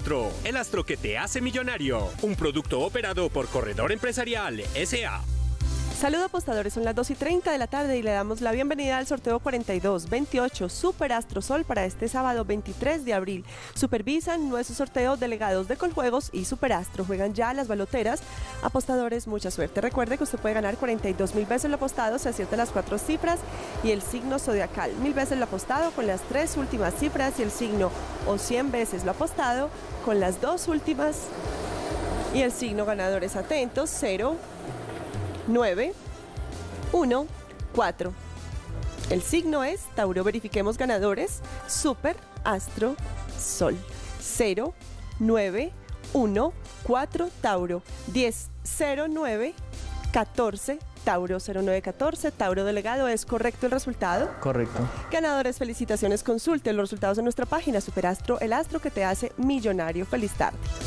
Superastro, el astro que te hace millonario. Un producto operado por Corredor Empresarial S.A. Saludos apostadores, son las 2:30 de la tarde y le damos la bienvenida al sorteo 4228 Superastro Sol para este sábado 23 de abril. Supervisan nuestro sorteo delegados de Coljuegos y Superastro. Juegan ya las baloteras. Apostadores, mucha suerte. Recuerde que usted puede ganar 42.000 veces lo apostado, se acierta las 4 cifras y el signo zodiacal. 1000 veces lo apostado con las 3 últimas cifras y el signo, o 100 veces lo apostado con las 2 últimas y el signo. Ganadores atentos: 0, 9, 1, 4. El signo es Tauro. Verifiquemos ganadores. Super, Astro, Sol. 0, 9, 1, 4, Tauro. 10, 0, 9, 14, Tauro. 0914, Tauro delegado. ¿Es correcto el resultado? Correcto. Ganadores, felicitaciones. Consulte los resultados en nuestra página Superastro, el astro que te hace millonario. Feliz tarde.